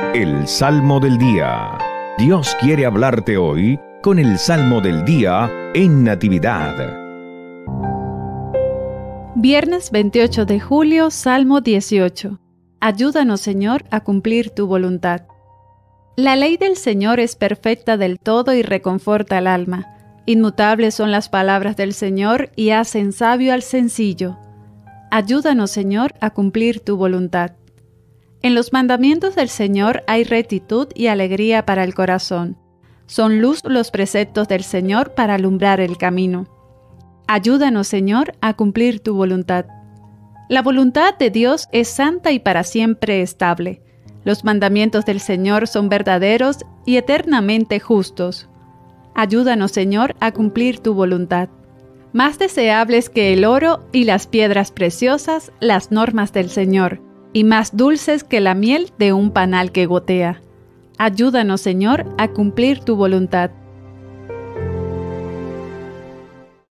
El Salmo del Día. Dios quiere hablarte hoy con el Salmo del Día en Natividad. Viernes 28 de julio, Salmo 18. Ayúdanos, Señor, a cumplir tu voluntad. La ley del Señor es perfecta del todo y reconforta al alma. Inmutables son las palabras del Señor y hacen sabio al sencillo. Ayúdanos, Señor, a cumplir tu voluntad. En los mandamientos del Señor hay rectitud y alegría para el corazón. Son luz los preceptos del Señor para alumbrar el camino. Ayúdanos, Señor, a cumplir tu voluntad. La voluntad de Dios es santa y para siempre estable. Los mandamientos del Señor son verdaderos y eternamente justos. Ayúdanos, Señor, a cumplir tu voluntad. Más deseables que el oro y las piedras preciosas, las normas del Señor, y más dulces que la miel de un panal que gotea. Ayúdanos, Señor, a cumplir tu voluntad.